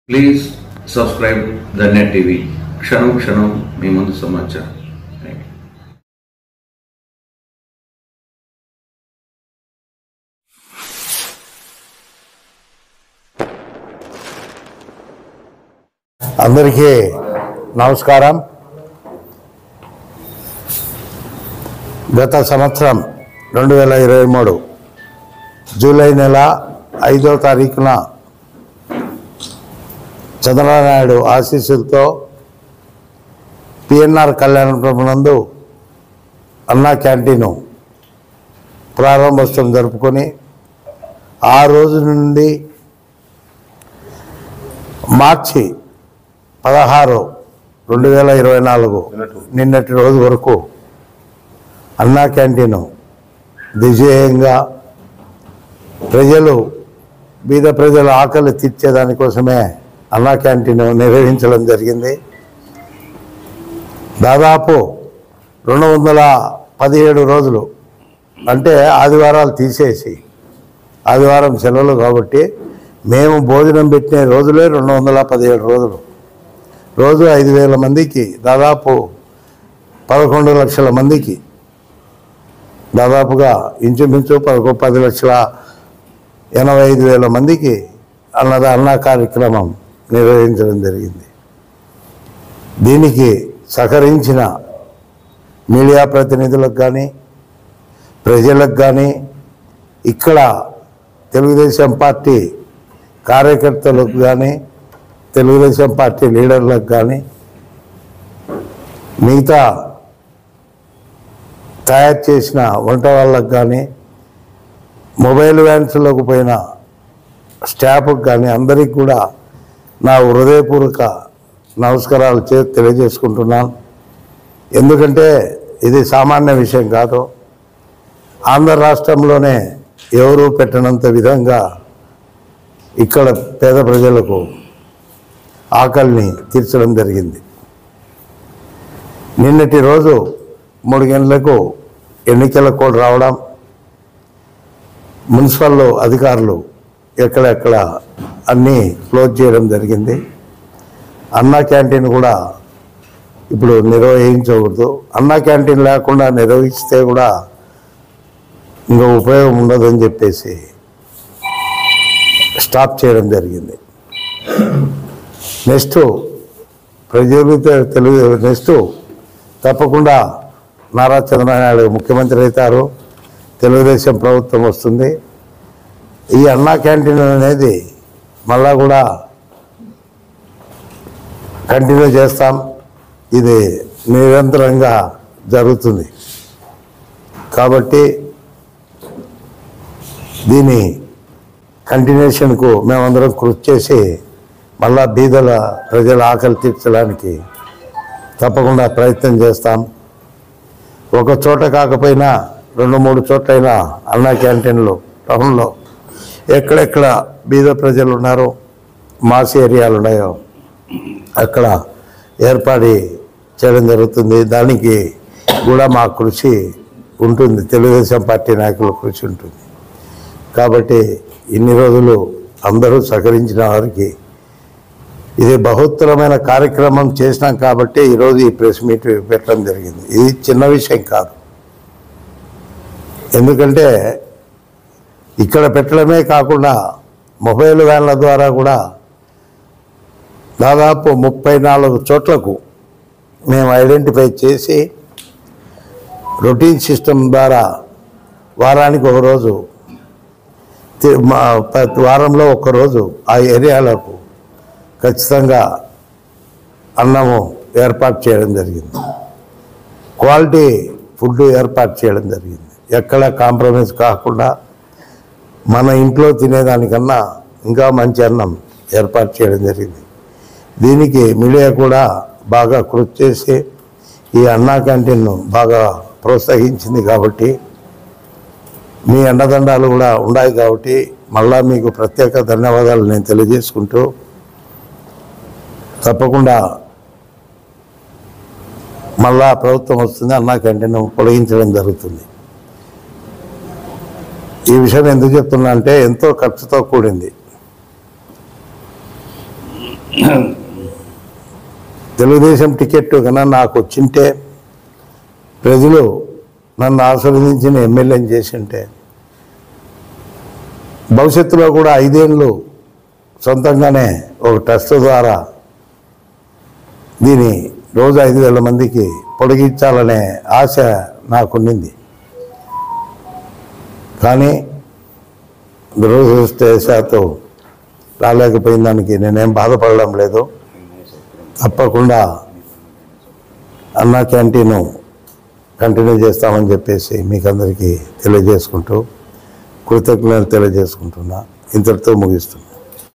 Please subscribe the Net TV. క్షణం క్షణం మీ ముందు సమాచారం. అందరికీ నమస్కారం. గత సంవత్సరం 2023 జూలై నెల 5వ తారీఖున చంద్రబాబు నాయుడు ఆశీస్సులతో పిఎన్ఆర్ కళ్యాణపురం నందు అన్నా క్యాంటీను ప్రారంభోత్సవం జరుపుకొని ఆ రోజు నుండి మార్చి 16, 2024 నిన్నటి రోజు వరకు అన్నా క్యాంటీను దివ్యంగా బీద ప్రజల ఆకలి తీర్చేదానికోసమే అన్నా క్యాంటీన్ నిర్వహించడం జరిగింది. దాదాపు 217 రోజులు, అంటే ఆదివారాలు తీసేసి, ఆదివారం సెలవులు కాబట్టి మేము భోజనం పెట్టిన రోజులే 217 రోజులు. రోజు 5,000 మందికి, దాదాపు 11 లక్షల మందికి, దాదాపుగా ఇంచుమించు 10,85,000 మందికి అన్నా కార్యక్రమం నిర్వహించడం జరిగింది. దీనికి సహకరించిన మీడియా ప్రతినిధులకు కానీ, ప్రజలకు కానీ, ఇక్కడ తెలుగుదేశం పార్టీ కార్యకర్తలకు కానీ, తెలుగుదేశం పార్టీ లీడర్లకు కానీ, మిగతా తయారు చేసిన వంట వాళ్ళకు కానీ, మొబైల్ వ్యాన్స్లోకి పోయిన స్టాఫ్కి కానీ అందరికీ కూడా నా హృదయపూర్వక నమస్కారాలు తెలియజేసుకుంటున్నాను. ఎందుకంటే ఇది సామాన్య విషయం కాదు. ఆంధ్ర రాష్ట్రంలోనే ఎవరూ పెట్టనంత విధంగా ఇక్కడ పేద ప్రజలకు ఆకలిని తీర్చడం జరిగింది. నిన్నటి రోజు 3 గంటలకు ఎన్నికల కోడ్ రావడం, మున్సిపల్ అధికారులు ఎక్కడెక్కడ అన్నీ క్లోజ్ చేయడం జరిగింది. అన్నా క్యాంటీన్ కూడా ఇప్పుడు నిర్వహించకూడదు. అన్నా క్యాంటీన్ లేకుండా నిర్వహిస్తే కూడా ఇంకా ఉపయోగం ఉండదని చెప్పేసి స్టాప్ చేయడం జరిగింది. నెక్స్ట్ తప్పకుండా నారా చంద్రబాబు నాయుడు ముఖ్యమంత్రి అవుతారు, తెలుగుదేశం ప్రభుత్వం వస్తుంది. ఈ అన్నా క్యాంటీన్ అనేది మళ్ళా కూడా కంటిన్యూ చేస్తాం. ఇది నిరంతరంగా జరుగుతుంది కాబట్టి దీని కంటిన్యూషన్కు మేమందరం కృషి చేసి మళ్ళా బీదల ప్రజల ఆకలి తీర్చడానికి తప్పకుండా ప్రయత్నం చేస్తాం. ఒక చోట కాకపోయినా 2-3 చోట్లైనా అన్నా క్యాంటీన్లు టౌన్లో ఎక్కడెక్కడ బీద ప్రజలు ఉన్నారో, మాస్ ఏరియాలు ఉన్నాయో అక్కడ ఏర్పాటు చేయడం జరుగుతుంది. దానికి కూడా మా కృషి ఉంటుంది, తెలుగుదేశం పార్టీ నాయకుల కృషి ఉంటుంది. కాబట్టి ఇన్ని రోజులు అందరూ సహకరించిన వారికి ఇది బహుత్తరమైన కార్యక్రమం చేసినాం కాబట్టి ఈరోజు ఈ ప్రెస్ మీట్ పెట్టడం జరిగింది. ఇది చిన్న విషయం కాదు. ఎందుకంటే ఇక్కడ పెట్టడమే కాకుండా మొబైల్ వ్యాన్ల ద్వారా కూడా దాదాపు 34 చోట్లకు మేము ఐడెంటిఫై చేసి రొటీన్ సిస్టమ్ ద్వారా వారానికి ఒక రోజు, వారంలో ఒక్కరోజు ఆ ఏరియాలకు ఖచ్చితంగా అన్నము ఏర్పాటు చేయడం జరిగింది. క్వాలిటీ ఫుడ్ ఏర్పాటు చేయడం జరిగింది. ఎక్కడ కాంప్రమైజ్ కాకుండా మన ఇంట్లో తినేదానికన్నా ఇంకా మంచి అన్నం ఏర్పాటు చేయడం జరిగింది. దీనికి మీడియా కూడా బాగా కృషి చేసి ఈ అన్నా క్యాంటీన్ను బాగా ప్రోత్సహించింది. కాబట్టి మీ అండదండాలు కూడా ఉన్నాయి. కాబట్టి మళ్ళా మీకు ప్రత్యేక ధన్యవాదాలు నేను తెలియజేసుకుంటూ తప్పకుండా మళ్ళా ప్రభుత్వం వస్తుంది, అన్నా క్యాంటీన్ పొడిగించడం జరుగుతుంది. ఈ విషయం ఎందుకు చెప్తున్నా అంటే ఎంతో ఖర్చుతో కూడింది. తెలుగుదేశం టికెట్ కన్నా నాకు వచ్చింటే ప్రజలు నన్ను ఆశీర్వదించిన ఎమ్మెల్యేని చేసింటే భవిష్యత్తులో కూడా 5 ఏళ్ళు సొంతంగానే ఒక ట్రస్ట్ ద్వారా దీన్ని రోజు 5,000 మందికి పొడిగించాలనే ఆశ నాకున్నింది. కానీ దురదృష్టవశాత్తు రాలేకపోయిన దానికి నేనేం బాధపడడం లేదు. తప్పకుండా అన్నా క్యాంటీను కంటిన్యూ చేస్తామని చెప్పేసి మీకు అందరికీ తెలియజేసుకుంటూ కృతజ్ఞతలు తెలియజేసుకుంటున్నా. ఇంతటితో ముగిస్తున్నా.